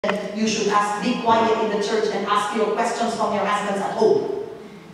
you should be quiet in the church and ask your questions from your husbands at home.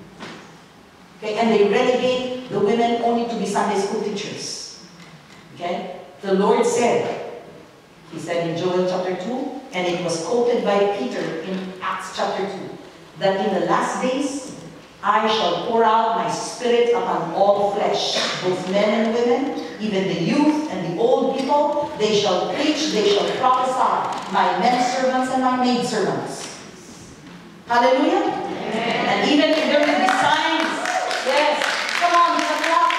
Okay, and they relegate the women only to be Sunday school teachers. Okay, the Lord said, He said in Joel chapter 2, and it was quoted by Peter in Acts chapter 2, that in the last days I shall pour out my Spirit upon all flesh, both men and women, even the youth and the old people. They shall preach, they shall prophesy, my men servants and my maid servants. Hallelujah? Amen. And even if there will be signs, yes, come on, it's a clock.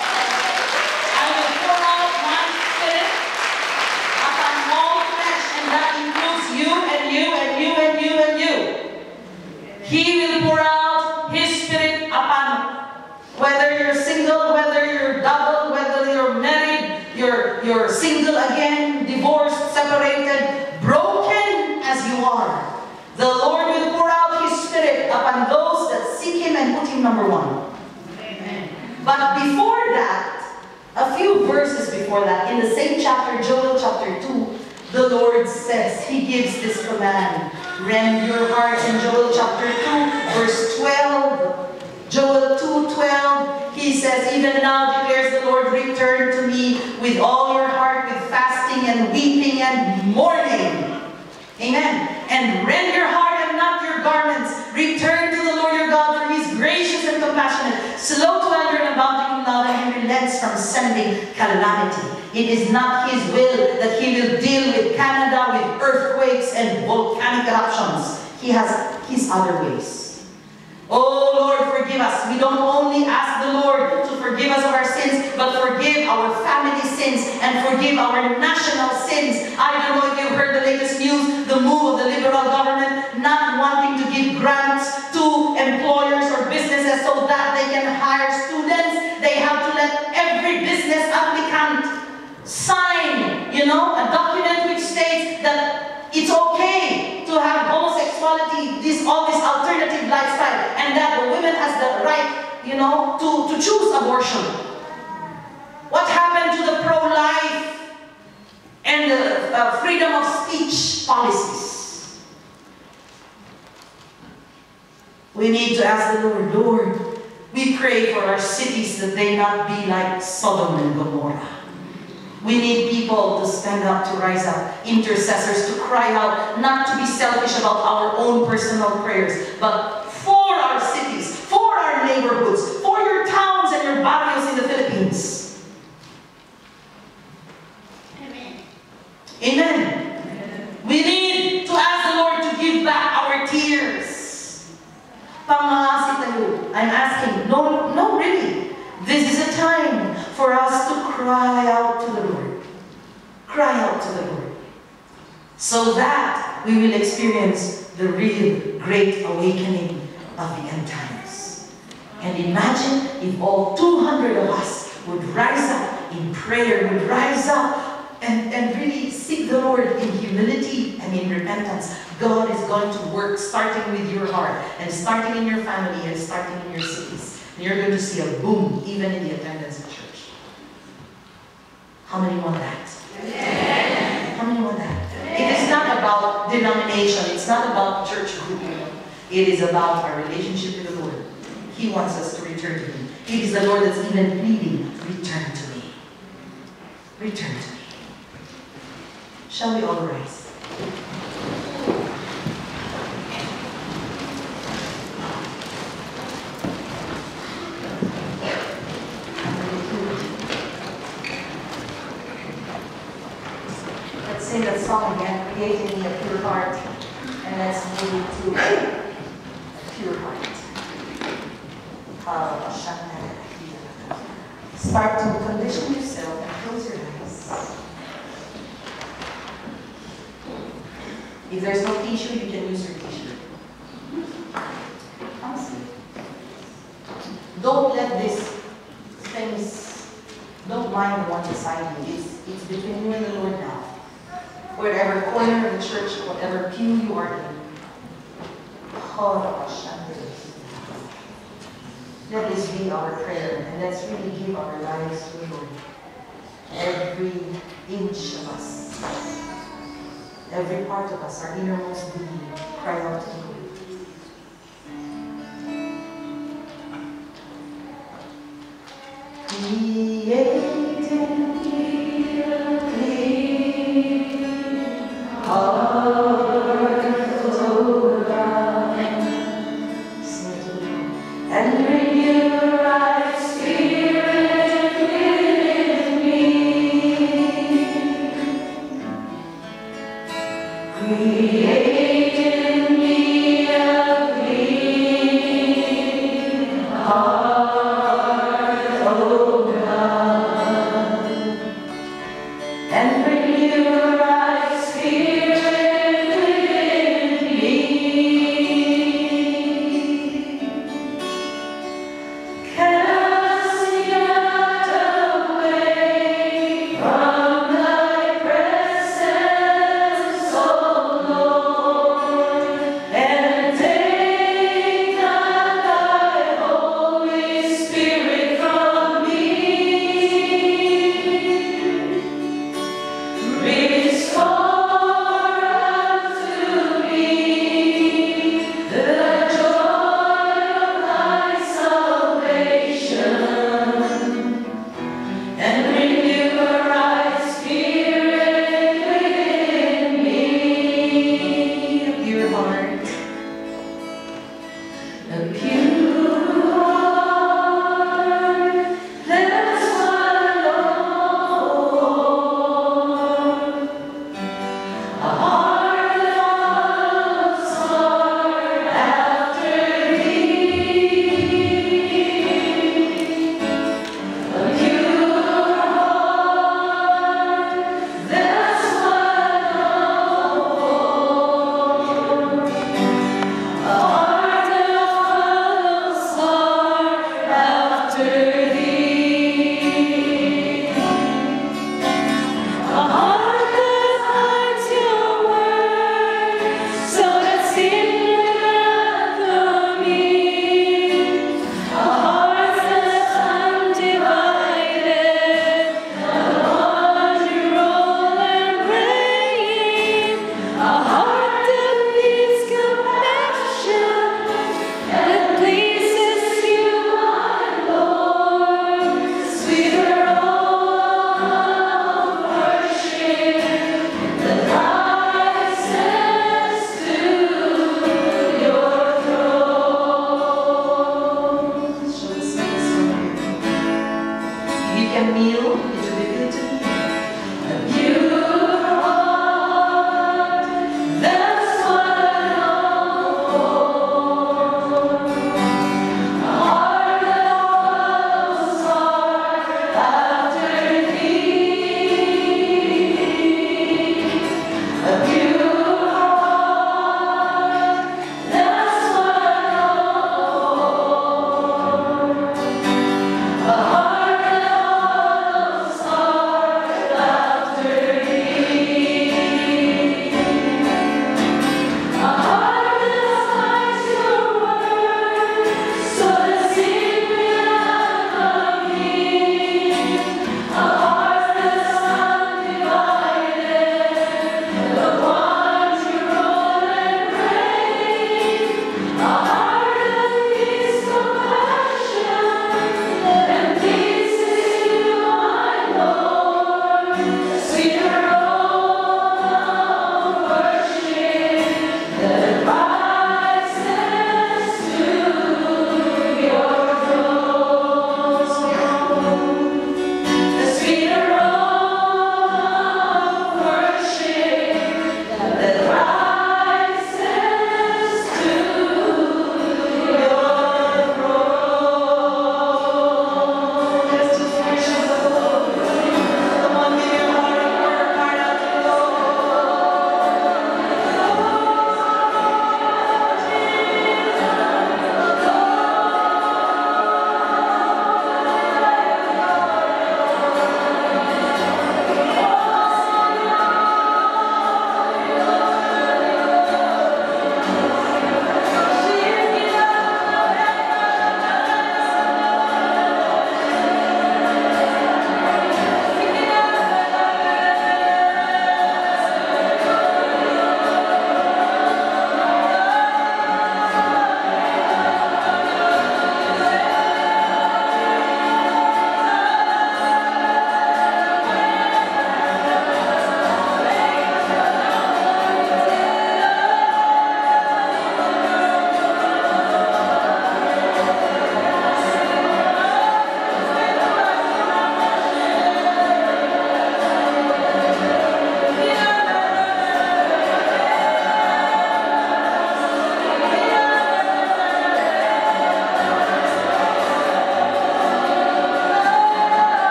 I will pour out my Spirit upon all flesh, and that includes you and you and you and you and you. He will pour out His Spirit upon, whether you're single, whether you're double, whether you're married, you're single again, divorced, separated, broken as you are. The Lord will pour out His Spirit upon those that seek Him and put Him number one. Amen. But before that, a few verses before that, in the same chapter, Joel chapter 2, the Lord says, He gives this command. Rend your hearts in Joel chapter 2, verse 12. Joel 2:12, He says, even now declares the Lord, return to me with all your heart, with fasting and weeping and mourning. Amen. And rend your heart and not your garments. Return to the Lord your God, for He is gracious and compassionate, slow to anger and abounding in love, and He relents from sending calamity. It is not His will that He will deal with Canada with earthquakes and volcanic eruptions. He has His other ways. Oh Lord, forgive us. We don't only ask the Lord to forgive us of our sins, but forgive our family sins and forgive our national sins. I don't know if you've heard the latest news, the move of the Liberal government not wanting to give grants to employers or businesses so that they can hire students. They have to let every business applicant sign, a document which states that it's okay to have homosexuality, all this alternative lifestyle, and that the women has the right, to choose abortion. What happened to the pro-life and the freedom of speech policies? We need to ask the Lord, Lord, we pray for our cities that they not be like Sodom and Gomorrah. We need people to stand up, to rise up, intercessors to cry out, not to be selfish about our own personal prayers, but for our cities, for our neighborhoods, for your towns and your barrios in the Philippines. Amen. Amen. We need to ask the Lord to give back our tears. I'm asking, no, really. This is a time for us to cry out to the Lord. Cry out to the Lord. So that we will experience the real great awakening of the end times. And imagine if all 200 of us would rise up in prayer, would rise up and really seek the Lord in humility and in repentance. God is going to work starting with your heart and starting in your family and starting in your cities. You're going to see a boom even in the attendance at church. How many want that? Amen. How many want that? Amen. It is not about denomination. It's not about church group. It is about our relationship with the Lord. He wants us to return to Him. It is the Lord that's even pleading, return to me. Return to me. Shall we all rise? Sing that song again, create in me a pure heart, and let's move to a pure heart. Start to condition yourself and close your eyes. If there's no tissue, you can use your tissue. Honestly. Don't let these things, don't mind the one beside you. It's between you and the Lord now. Wherever corner of the church, whatever pew you are in. Let this be our prayer, and let's really give our lives to the Lord. Every inch of us. Every part of us, our innermost being, cry out to Him. Create in me a clean heart, O God, and renew a right spirit within me. Create in me a clean heart, O God, and renew a right spirit within me. Cast me not away from Thy presence, O Lord.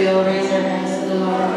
still raise our hands to the Lord.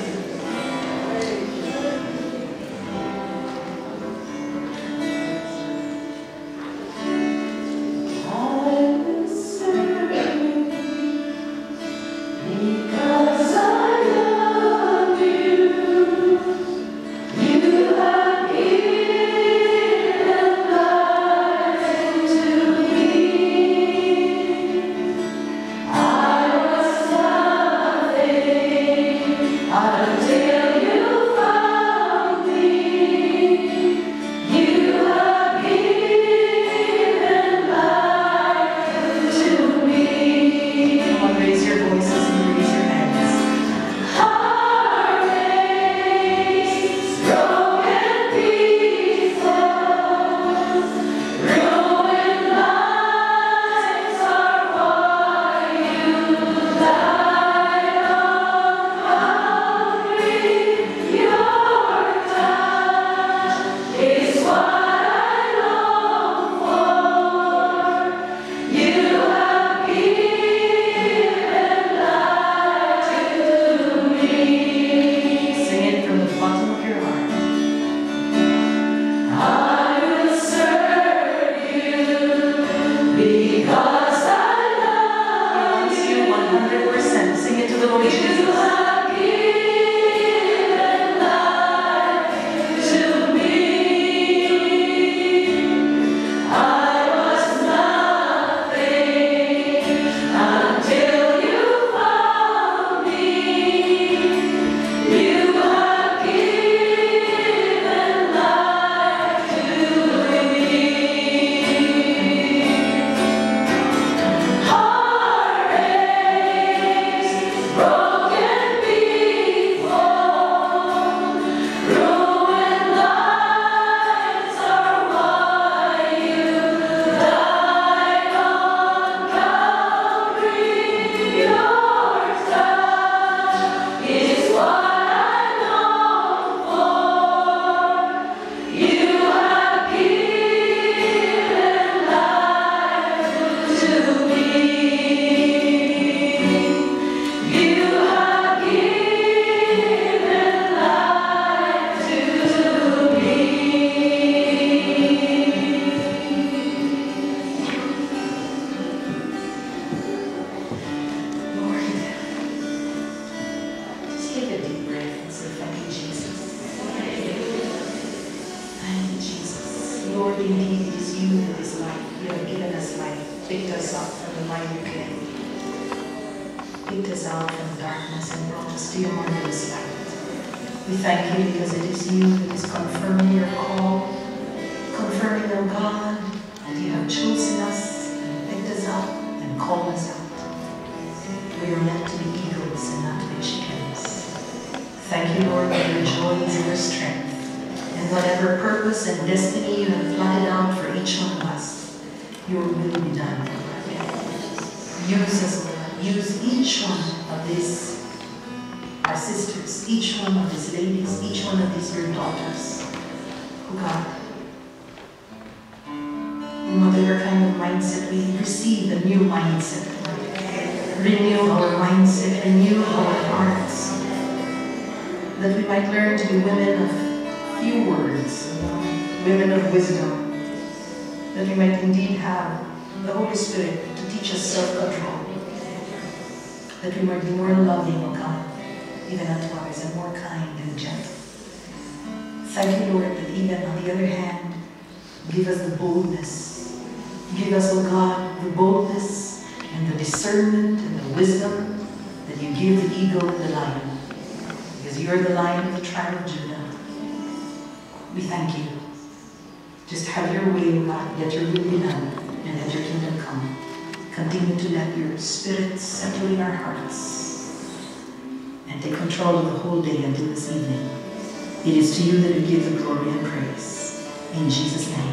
It is to you that we give the glory and praise. In Jesus' name.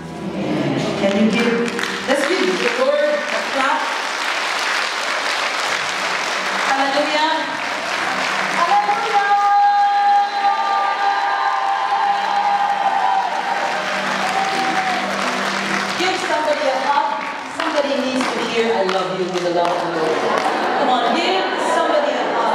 Amen. Can you give, let's give the Lord a clap. Hallelujah. Hallelujah. Give somebody a hug. Somebody needs to hear I love you with the love of the Lord. Come on, give somebody a hug.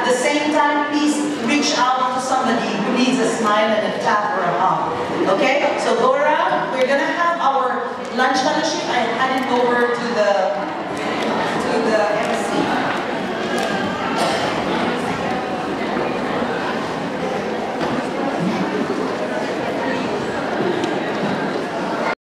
At the same time, please reach out to somebody who needs a smile and a tap or a hug. Okay? So Dora, we're gonna have our lunch fellowship. I hand it over to the